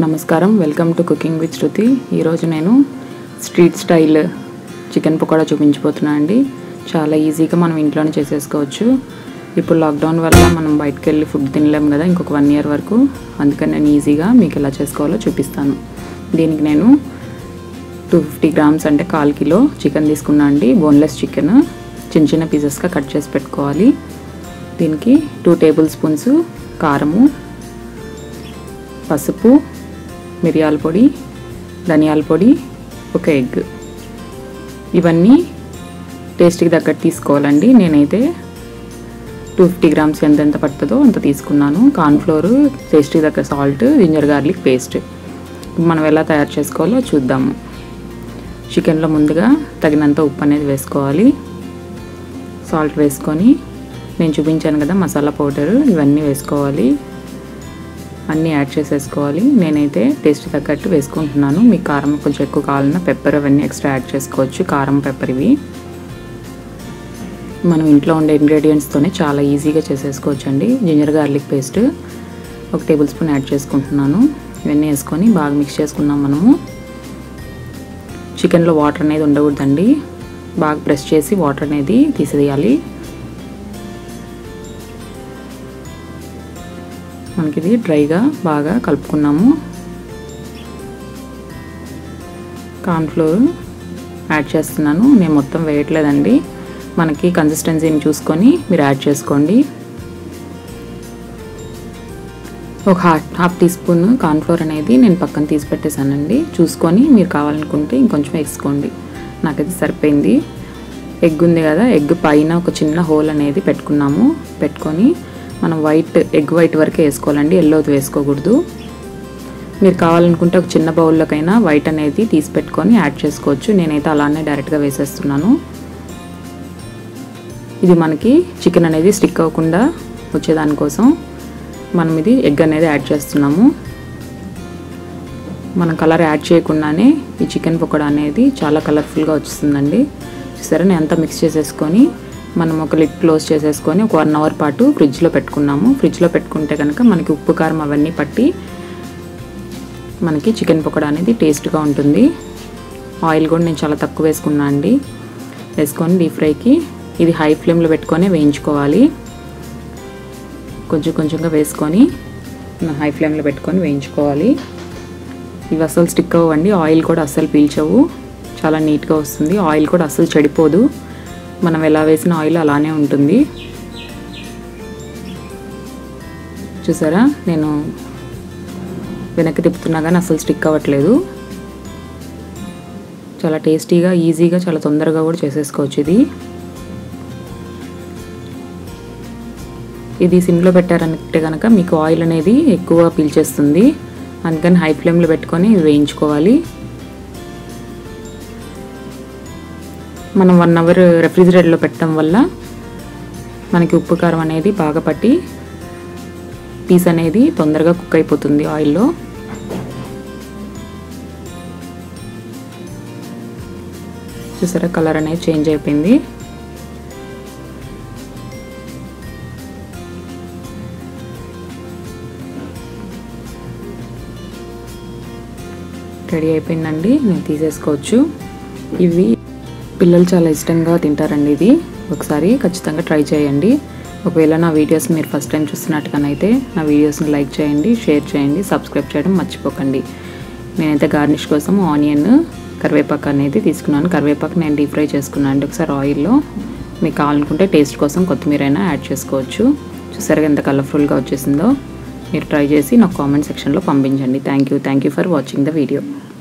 నమస్కారం welcome to cooking with Shruti. ఈరోజు నేను స్ట్రీట్ స్టైల్ చికెన్ పకోడా చూపించబోతున్నాను అండి। చాలా ఈజీగా మనం ఇంట్లోనే చేసేసుకోవచ్చు। ఇప్పుడు లాక్డౌన్ వల్ల మనం బయటికి వెళ్ళి ఫుడ్ తినలేం కదా ఇంకొక 1 ఇయర్ వరకు, అందుకని నేను ఈజీగా మీకు ఎలా చేసుకోవాలో చూపిస్తాను। దీనికి నేను 250 గ్రామ్స్ అంటే 1/4 కిలో చికెన్ తీసుకున్నాను అండి। బోన్లెస్ చికెన్ చిన్న చిన్న పీసెస్గా కట్ చేసి పెట్టుకోవాలి। దీనికి 2 టేబుల్ స్పూన్స్ కారము, పసుపు, మిరియాల పొడి, ధనియాల పొడి, ఒక ఎగ్, ఇవన్నీ టేస్ట్కి తగ్గట్టు తీసుకోవాలండి। నేనైతే 250 గ్రామ్స్ ఎంత పడుతుందో అంత తీసుకున్నాను। కార్న్ఫ్లోర్, టేస్ట్కి తగ్గ సాల్ట్, జింజర్ గార్లిక్ పేస్ట్। మనం ఎలా తయారు చేసుకోవాలో చూద్దాము। చికెన్లో ముందుగా తగినంత ఉప్పు అనేది వేసుకోవాలి, సాల్ట్ వేసుకొని నేను చూపించాను కదా మసాలా పౌడర్, ఇవన్నీ వేసుకోవాలి, అన్నీ యాడ్ చేసేసుకోవాలి। నేనైతే టేస్ట్ తగ్గట్టు వేసుకుంటున్నాను, మీకు కారం కొంచెం ఎక్కువ కావాలన్నా పెప్పర్ అవన్నీ ఎక్స్ట్రా యాడ్ చేసుకోవచ్చు, కారం పెప్పర్ ఇవి మనం ఇంట్లో ఉండే ఇంగ్రీడియంట్స్తోనే చాలా ఈజీగా చేసేసుకోవచ్చు అండి। Ginger garlic paste 1 tablespoon add చేసుకుంటున్నాను, ఇవన్నీ వేసుకొని బాగా మిక్స్ చేసుకున్నాం। మనము చికెన్లో వాటర్ అనేది ఉండకూడదండి, బాగా ప్రెస్ చేసి వాటర్ అనేది తీసేయాలి। మనకి ఇది డ్రైగా బాగా కలుపుకున్నాము। కార్న్ఫ్లోర్ యాడ్ చేస్తున్నాను, నేను మొత్తం వేయట్లేదండి, మనకి కన్సిస్టెన్సీని చూసుకొని మీరు యాడ్ చేసుకోండి। ఒక హాఫ్ టీ స్పూన్ కార్న్ఫ్లోర్ అనేది నేను పక్కన తీసి పెట్టేశానండి, చూసుకొని మీరు కావాలనుకుంటే ఇంకొంచెం వేసుకోండి, నాకైతే సరిపోయింది। ఎగ్ ఉంది కదా, ఎగ్ పైన ఒక చిన్న హోల్ అనేది పెట్టుకున్నాము, పెట్టుకొని మనం ఎగ్ వైట్ వరకే వేసుకోవాలండి, ఎల్లోది వేసుకోకూడదు। మీరు కావాలనుకుంటే ఒక చిన్న బౌల్లోకైనా వైట్ అనేది తీసి పెట్టుకొని యాడ్ చేసుకోవచ్చు, నేనైతే అలానే డైరెక్ట్గా వేసేస్తున్నాను। ఇది మనకి చికెన్ అనేది స్టిక్ అవ్వకుండా వచ్చేదానికోసం మనం ఇది ఎగ్ అనేది యాడ్ చేస్తున్నాము। మనం కలర్ యాడ్ చేయకుండానే ఈ చికెన్ పకోడా అనేది చాలా కలర్ఫుల్గా వస్తుందండి। సరే నేను అంతా మిక్స్ చేసేసుకొని మనం ఒక లిడ్ క్లోజ్ చేసేసుకొని ఒక 1 అవర్ పాటు ఫ్రిడ్జ్లో పెట్టుకున్నాము। ఫ్రిడ్జ్లో పెట్టుకుంటే కనుక మనకి ఉప్పు కారం అవన్నీ పట్టి మనకి చికెన్ పకోడా అనేది టేస్ట్గా ఉంటుంది। ఆయిల్ కూడా నేను చాలా తక్కువ వేసుకున్నాను అండి, వేసుకొని డీప్ ఫ్రైకి ఇది హై ఫ్లేమ్లో పెట్టుకొని వేయించుకోవాలి। కొంచెం కొంచెంగా వేసుకొని హై ఫ్లేమ్లో పెట్టుకొని వేయించుకోవాలి। ఇవి అస్సలు స్టిక్ అవ్వండి, ఆయిల్ కూడా అస్సలు పీల్చవు, చాలా నీట్గా వస్తుంది, ఆయిల్ కూడా అస్సలు చెడిపోదు, మనం ఎలా వేసిన ఆయిల్ అలానే ఉంటుంది। చూసారా నేను వెనక్కి తిప్పుతున్నా కానీ అసలు స్టిక్ అవ్వట్లేదు, చాలా టేస్టీగా ఈజీగా చాలా తొందరగా కూడా చేసేసుకోవచ్చు। ఇది సిమ్లో పెట్టారంటే కనుక మీకు ఆయిల్ అనేది ఎక్కువ పీల్చేస్తుంది, అందుకని హై ఫ్లేమ్లో పెట్టుకొని వేయించుకోవాలి। మనం 1 అవర్ రెఫ్రిజిరేటర్లో పెట్టడం వల్ల మనకి ఉప్పు కారం అనేది బాగా పట్టి పీస్ అనేది తొందరగా కుక్ అయిపోతుంది ఆయిల్లో। చూసారా కలర్ అనేది చేంజ్ అయిపోయింది। రెడీ అయిపోయిందండి, నేను తీసేసుకోవచ్చు। ఇవి పిల్లలు చాలా ఇష్టంగా తింటారండి, ఇది ఒకసారి ఖచ్చితంగా ట్రై చేయండి। ఒకవేళ నా వీడియోస్ మీరు ఫస్ట్ టైం చూస్తున్నట్టుగానైతే నా వీడియోస్ని లైక్ చేయండి, షేర్ చేయండి, సబ్స్క్రైబ్ చేయడం మర్చిపోకండి। నేనైతే గార్నిష్ కోసం ఆనియన్, కరివేపాకు అనేది తీసుకున్నాను, కరివేపాకు నేను డీప్ ఫ్రై చేసుకున్నాను అండి ఒకసారి ఆయిల్లో, మీకు కావాలనుకుంటే టేస్ట్ కోసం కొత్తిమీర అయినా యాడ్ చేసుకోవచ్చు। చూసారుగా ఎంత కలర్ఫుల్గా వచ్చేసిందో, మీరు ట్రై చేసి నాకు కామెంట్ సెక్షన్లో పంపించండి। Thank you for watching the video.